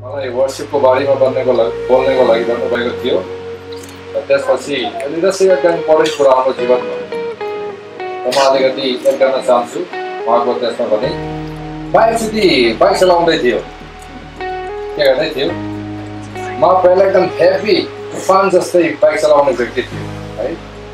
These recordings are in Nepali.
मलाई वर्शिपको बारेमा बोल्नेको लागि भन्नुभएको थियो र त्यसपछि लिडरसिप एकदम इम्पोर्टेन्ट कुरा हाम्रो जीवनमा म अलिकति एड गर्न चाहन्छु उहाँको त्यसमा भने एकचोटि बाइक चलाउँदै थियो के गर्दै थियो म पहिला एकदम हेभी तुफान जस्तै बाइक चलाउने व्यक्ति थियो है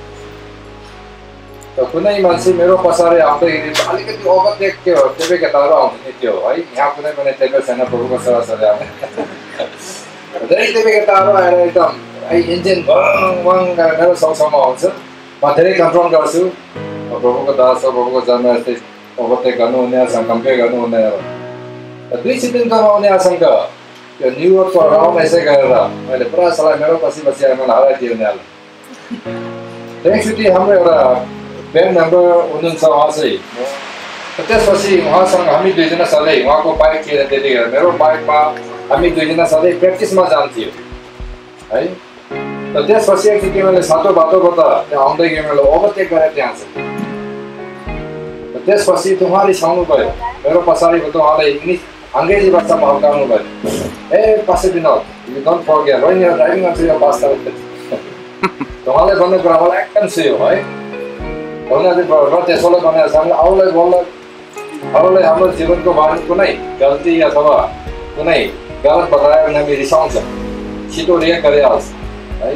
त कुनै मान्छे मेरो पछाडि आउँदाखेरि अलिकति ओभरटेक के हो टेबे केटाहरू आउँथ्यो त्यो है यहाँ कुनै पनि टेबे छैन प्रभुको छोराछोरी आउने धेरै टेबे केटाहरू आएर एकदम इन्जिन भङ गरेर मेरो छेउछाउमा आउँछ म धेरै कन्ट्रोल गर्छु प्रभुको दास हो प्रभुको जन्म यस्तै ओभरटेक गर्नुहुने कम्पेयर गर्नुहुने दुई दिन कमाउने आशंका त्यो न्युयोर्कको राउन्ड यसै गरेर मैले पुरा सलाई मेरो पछि आएर मलाई हराइदियो उनीहरूलाई एकचोटि हाम्रो एउटा ब्यान्ड मेम्बर हुनुहुन्छ उहाँ चाहिँ त्यसपछि उहाँसँग हामी दुईजना सधैँ उहाँको बाइक थिएन त्यतिखेर मेरो बाइकमा हामी दुईजना सधैँ प्र्याक्टिसमा जान्थ्यौँ है र त्यसपछि एकचोटि मैले सातो बाटोबाट त्यहाँ आउँदै गएँ मैले ओभरटेक गरेर त्यहाँ चाहिँ त्यसपछि उहाँ रिसाउनु भयो मेरो पछाडिबाट उहाँलाई अङ्ग्रेजी भाषामा हल्काउनु भयो Ps.Binod, you don't forget when you're driving onto your bus उहाँले भन्ने कुरा मलाई एकदम छुयो है उनीहरूले त्यसोले भनेको छ हामीले अरूलाई हाम्रो जीवनको बारेमा कुनै गल्ती अथवा कुनै गलत बतायो भने हामी रिसाउँछ छिटो रिएक्ट गरिहाल्छ है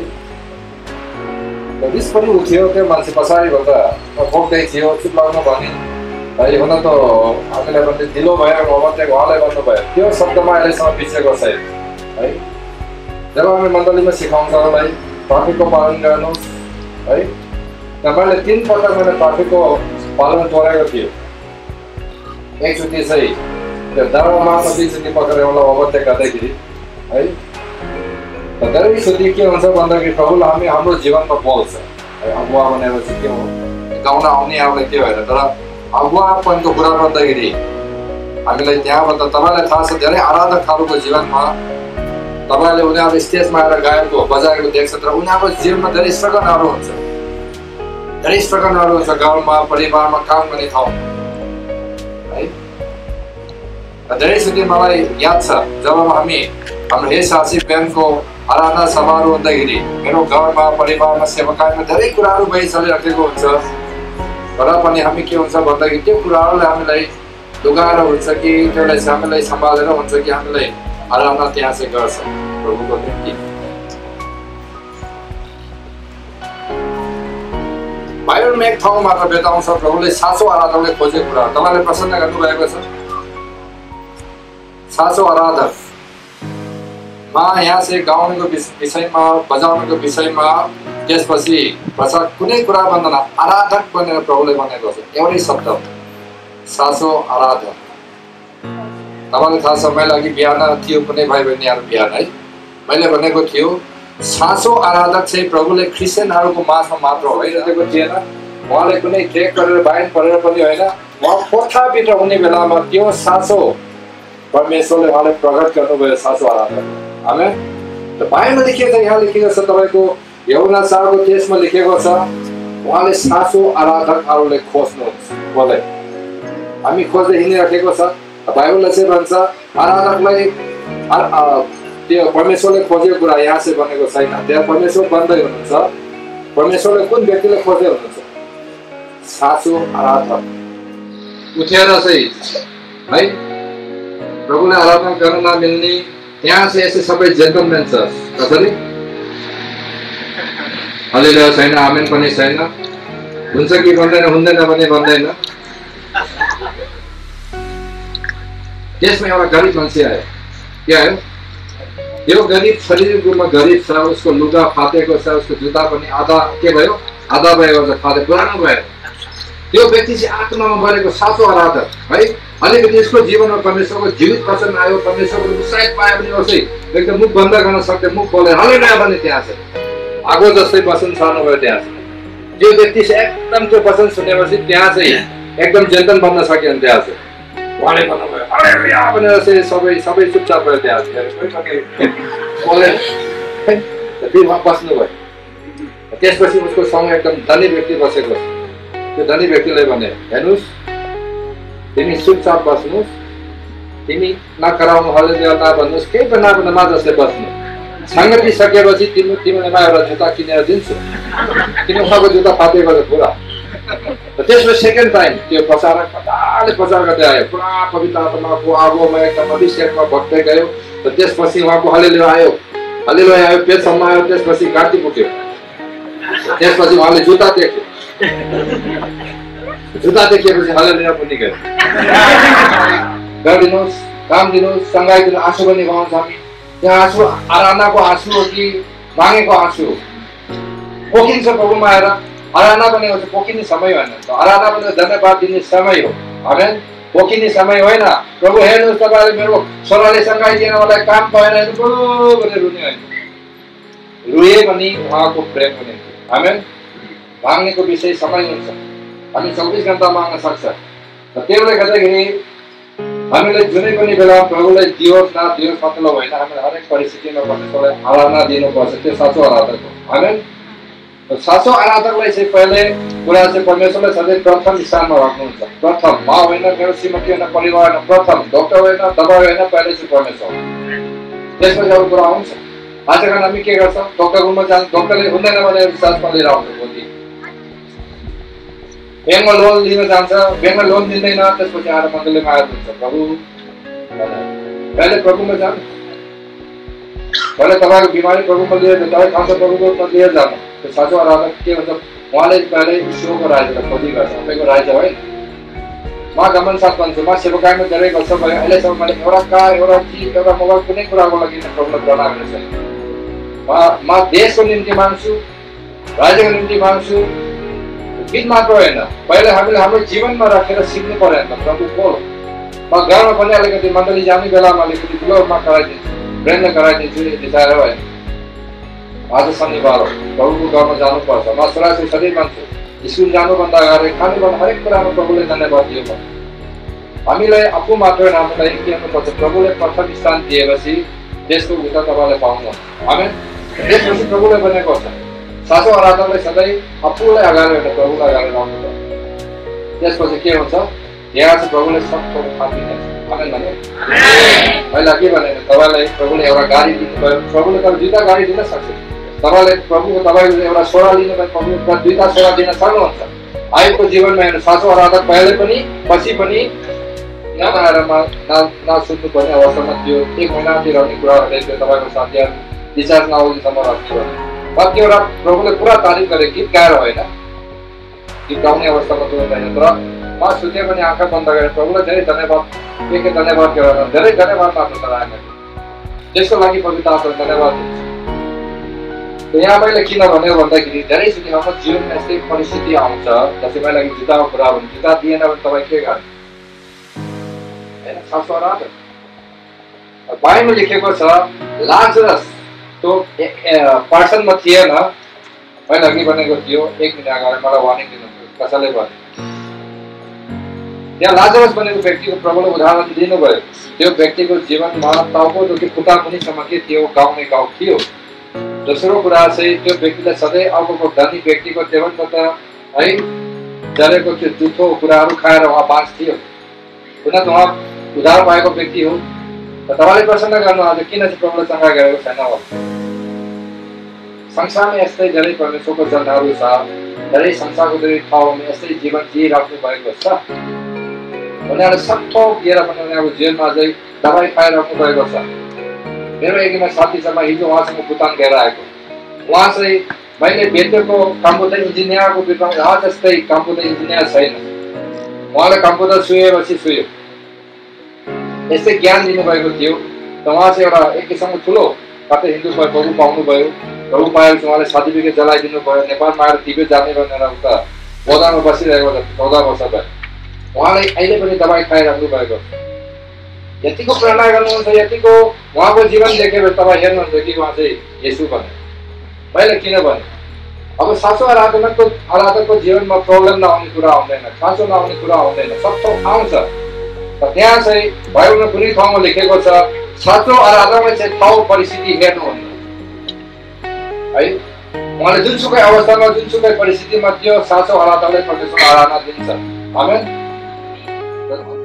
रिस पनि उठ्यो त्यो मान्छे पछाडिबाट बोक्दै थियो चुप लाग्नु भने है हुन त हामीले भन्ने ढिलो भयो ओभरटेक उहाँलाई भन्नुभयो त्यो शब्दमा अहिलेसम्म बिचेको छ है जब हामी मण्डलीमा सिकाउँछ उसलाई ट्राफिकको पालन गर्नुहोस् है मैले 3 पटक मैले ट्राफिकको पालन तोडेको थियो एकचोटि चाहिँ त्यो दारोमा दुईचोटि पक्रेर उसलाई ओभरटेक गर्दाखेरि है धेरैचोटि के हुन्छ भन्दाखेरि प्रभुले हामी हाम्रो जीवनमा बोल्छ है अगुवा भनेपछि के हो गाउन आउने आउने त्यो होइन तर अगुवापनको कुरा गर्दाखेरि हामीलाई त्यहाँबाट तपाईँलाई थाहा छ धेरै आराधकहरूको जीवनमा तपाईँले उनीहरू स्टेजमा आएर गाएको बजाएको देख्छ तर उनीहरूको जीवनमा धेरै स्ट्रगलहरू हुन्छ गाउँमा परिवारमा काम गर्ने ठाउँ है धेरैचोटि मलाई याद छ जब हामी हाम्रो हे सासी ब्याङ्कको आराधना सभाहरू हुँदाखेरि मेरो घरमा परिवारमा सेवाकायमा धेरै कुराहरू भइ चलिराखेको हुन्छ तर पनि हामी के हुन्छ भन्दाखेरि त्यो कुराहरूले हामीलाई लुगाएर हुन्छ कि त्यसलाई हामीलाई सम्हालेर हुन्छ कि हामीलाई आराधना त्यहाँ चाहिँ गर्छ प्रभुको निम्ति बाइबलमा एक ठाउँ मात्र भेटाउँछ प्रभुले साँचो आराधकले खोजेको कुरा तपाईँले प्रसन्न गर्नुभएको छ साँचो आराधक यहाँ चाहिँ गाउनेको विषयमा बजाउनेको विषयमा त्यसपछि प्रचार कुनै कुरा भन्दैन आराधक भनेर प्रभुले भनेको छ एउटै शब्द साँचो आराधक तपाईँलाई थाहा छ मैले अघि बिहान थियो कुनै भाइ बहिनीहरू बिहान है मैले भनेको थियो साँचो आराधक चाहिँ प्रभुले क्रिस्चियनहरूको माझमा मात्र भइरहेको थिएन उहाँले कुनै ट्रेक गरेर बाहिर परेर पनि होइन उहाँ कोठाभित्र हुने बेलामा त्यो साँचो परमेश्वरले उहाँले प्रकट गर्नुभयो साँचो आराधक हामी बाहिरमा लेखिएको छ यहाँ लेखिएको छ तपाईँको यहुना 4को 23मा लेखेको छ उहाँले साँचो आराधकहरूले खोज्नुहुन्छ बोले हामी खोज्दै हिँडिराखेको छ बाइबलले चाहिँ भन्छ आराधकलाई त्यो परमेश्वरले खोजेको कुरा यहाँ चाहिँ भनेको छैन त्यहाँ परमेश्वर बन्दै हुनुहुन्छ परमेश्वरले कुन व्यक्तिले खोज्दै हुनुहुन्छ साँचो आराधक उठेर चाहिँ है प्रभुले आराधना गर्न नमिल्ने यहाँ चाहिँ यसै सबै जेन्टलमेन छ कसरी हल्लेलुया छैन आमेन पनि छैन हुन्छ कि भन्दैन हुँदैन भने भन्दैन त्यसमा एउटा गरिब मान्छे आयो के आयो यो गरिब शरीरको रूपमा गरिब छ उसको लुगा फाटेको छ उसको जुत्ता पनि आधा के भयो आधा भएको फाटे पुरानो भयो त्यो व्यक्ति चाहिँ आत्मामा बढेको साँचो आराधक है अलिकति यसको जीवनमा परमेश्वरको जीवित वचन आयो परमेश्वरको उत्साहित पायो भने उसै एकदम मुख बन्द गर्न सक्ने मुख बोलेर हल्लेलुया भने त्यहाँ चाहिँ आगो जस्तै वचन छर्नु भयो त्यहाँ चाहिँ त्यो व्यक्ति चाहिँ एकदम त्यो वचन सुनेपछि त्यहाँ चाहिँ एकदम जेन्टल बन्न सक्यो भने त्यहाँ चाहिँ उहाँले भन्नुभयो हल्लेलुया भनेर चाहिँ सबै चुपचाप भयो त्यहाँ चाहिँ बोलेर फेरि उहाँ बस्नुभयो त्यसपछि उसको सँग एकदम धनी व्यक्ति बसेको त्यो धनी व्यक्तिले भने हेर्नुहोस् तिमी चुपचाप बस्नुहोस् तिमी नकराउनु हल्लेलुया नभन्नुहोस्, केही पनि नभन्दा जसले बस्नु। सङ्गति सकेपछि तिमीलाई म एउटा जुत्ता किनेर दिन्छु, किन उहाँको जुत्ता फाटेको छ पुरा। त्यसपछि सेकेन्ड टाइम त्यो प्रचारक मजाले प्रचार गर्दै आयो, पुरा पवित्र आत्माको आगोमा एकदम अभिषेकमा भक्दै गयो। र त्यसपछि उहाँको हल्लेलुया आयो, पेटसम्म आयो। त्यसपछि घाँटी पुग्यो। त्यसपछि उहाँले जुत्ता देख्यो, जुत्ता देखेपछि हल्लेलुया पनि गयो। गरिदिनुहोस्, काम दिनुहोस्, सङ्घाइदिनु। आँसु पनि गाउँछ हामी। त्यहाँ आँसु आराधनाको आँसु हो कि मागेको आँसु हो? पोखिन्छ प्रभुमा आएर आराधना पनि हुन्छ, पोखिने समय होइन। आराधना पनि धन्यवाद दिने समय हो। आमेन। पोखिने समय होइन। प्रभु हेर्नुहोस्, तपाईँले मेरो छोराले सङ्घाइदिएन, मलाई काम पाएन भनेर रुने होइन। रुए पनि उहाँको प्रेम पनि। आमेन। माग्नेको विषय समय हुन्छ। हामी 24 घण्टा माग्न सक्छ। त्यसले गर्दाखेरि हामीले जुनै पनि बेला प्रभुलाई दियोस् नदियोस् मतलब होइन। हामीले हरेक परिस्थितिमा परमेश्वरलाई आराधना दिनुपर्छ। त्यो साँचो आराधक हो। आमेन। साँचो आराधकलाई चाहिँ पहिले कुरा चाहिँ परमेश्वरलाई सधैँ प्रथम स्थानमा राख्नुहुन्छ। प्रथम म होइन, मेरो श्रीमती होइन, परिवार होइन, प्रथम डक्टर होइन, दबाई होइन, पहिले चाहिँ परमेश्वर। त्यसपछि अरू कुरा आउँछ। आजकल हामी के गर्छौँ? डक्टर रुममा जान्छ, डक्टरले हुँदैन भने रिसर्चमा लिएर आउँछ भोलि। ब्याङ्कमा लोन लिन जान्छ, ब्याङ्कमा लोन दिँदैन। त्यसपछि आएर मण्डलीमा आएर हुन्छ, प्रभु पहिले प्रभुमा जानु। पहिले तपाईँको बिमारी प्रभुमा लिएर दबाई खान्छ, प्रभुको लिएर जानु। त्यो साँचो आराधक के हुन्छ? उहाँले पहिले ईश्वरको राज्यलाई खोजी गर्छ, तपाईँको राज्य होइन। म गमन साथ भन्छु, म सेवाकाईमा धेरै वर्ष भयो। अहिलेसम्म मैले एउटा कार, एउटा चिज, एउटा मोबाइल कुनै कुराको लागि प्रभुलाई बनाएको छैन। म देशको निम्ति माग्छु, राज्यको निम्ति माग्छु। गीत मात्र होइन, पहिले हामीले हाम्रो जीवनमा राखेर सिक्नु पर्यो नि त। प्रभु बोल। म घरमा पनि अलिकति मण्डली जाने बेलामा अलिकति ठुलोमा कराइदिन्छु, ब्रेन्डले कराइदिन्छु विचार होइन। आज शनिबार हो, प्रभुको घरमा जानुपर्छ। म छोराछोरी सधैँ भन्छु, स्कुल जानुभन्दा अगाडि खानुभन्दा हरेक कुरामा प्रभुले धन्यवाद दियो। हामीलाई आफू मात्र होइन, हामीलाई दिनुपर्छ। प्रभुले प्रथम स्थान दिएपछि त्यसको उता तपाईँले पाउनु। आमेन। त्यसपछि प्रभुले भनेको छ साँचो आराधकलाई सधैँ आफूलाई अगाडि होइन, प्रभुलाई अगाडि राख्नुपर्छ। त्यसपछि के हुन्छ? यहाँ चाहिँ प्रभुले सब थोक थापिदिन्छ। आमेन भने मैले के भने तपाईँलाई प्रभुले एउटा गाडी दिनुभयो, प्रभुले तपाईँ दुईवटा गाडी दिन सक्छ। तपाईँले तपाईँले एउटा छोरा लिनुभयो, प्रभुले दुईवटा छोरा दिन सक्नुहुन्छ। आयुको जीवनमा हेर्नु, साँचो आराधक पहिले पनि पछि पनि नआएर नसुत्नु पर्ने अवस्थामा थियो। 1 महिनातिर आउने कुराहरूले तपाईँको साथीहरू रिचार्ज नआउनेसम्म राख्नु। कतिवटा प्रभुले पुरा तारिफ गरे, गीत गाएर होइन, गीत गाउने अवस्थामा तुरन्त। तर म सुते पनि आँखा बन्द गरेर प्रभुलाई धेरै धन्यवाद, के धन्यवाद गरेर धेरै धन्यवाद मात्र चलाएँ मैले। त्यसको लागि पवित्र आत्मालाई धन्यवाद दिन्छु। यहाँ मैले किन भनेको भन्दाखेरि धेरैचोटि हाम्रो जीवनमा यस्तै परिस्थिति आउँछ। जस्तै मैले जुत्ताको कुरा भने जुत्ता दिएन भने तपाईँ के गर्नु होइन? साँचो आराधक। बाइबलमा लेखेको छ लाजरस त्यो पर्सनमा थिएन। मैले अघि भनेको थियो 1 मिनट अगाडि मलाई वार्निङ दिनुभयो, कसैले भने त्यहाँ लाजरस भनेको व्यक्तिको प्रबल उदाहरण दिनुभयो। त्यो व्यक्तिको जीवनमा टाउकोदेखि खुट्टा मुनिसम्म के थियो? गाउँमै गाउँ थियो। दोस्रो कुरा चाहिँ त्यो व्यक्तिलाई सधैँ अर्को धनी व्यक्तिको टेबलबाट है जरेको त्यो जुठो कुराहरू खाएर उहाँ बाँच्थ्यो। किनकि उहाँ उधार पाएको व्यक्ति हो। तपाईँले प्रश्न गर्नु आज किन चाहिँ प्रभुले सँगै गरेको छैन हो? संसारमा यस्तै धेरै परमेश्वरको जनहरू छ, धेरै संसारको धेरै ठाउँमा यस्तै जीवन जिइराख्नु भएको छ। उनीहरूले सब थोक दिएर पनि उनीहरूको जीवनमा चाहिँ दबाई खाइराख्नु भएको छ। मेरो एकजना साथी छ, म हिजो उहाँसँग भुटान गएर आएको। उहाँ चाहिँ मैले भेटेको कम्प्युटर इन्जिनियरको बिचमा उहाँ जस्तै कम्प्युटर इन्जिनियर छैन। उहाँले कम्प्युटर छुएपछि छुयो, यस्तै ज्ञान दिनुभएको थियो। त उहाँ चाहिँ एउटा एक किसिमको ठुलो कतै हिन्दू प्रभु पाउनुभयो। प्रभु पाएपछि उहाँले सर्टिफिकेट जलाइदिनु भयो। नेपालमा आएर तिब्बत जाने भनेर उता बजारमा बसिरहेको 14 वर्ष भयो। उहाँले अहिले पनि दबाई खाइराख्नु भएको। यतिको प्रेरणा गर्नुहुन्छ, यतिको उहाँको जीवन देखेर तपाईँ हेर्नुहुन्छ कि उहाँ चाहिँ येशू भने। मैले किन भने अब साँचो आराधकको जीवनमा प्रब्लम नआउने कुरा आउँदैन, खाँचो नआउने कुरा आउँदैन, सब थोक आउँछ। त्यहाँ चाहिँ बाइबलमा कुनै ठाउँमा लेखेको छ साँचो आराधकलाई चाहिँ ठाउँ परिस्थिति हेर्नुहुन्न है। उहाँले जुनसुकै अवस्थामा जुनसुकै परिस्थितिमा त्यो साँचो आराधकलाई परमेश्वर आराधना दिन्छ। आमेन।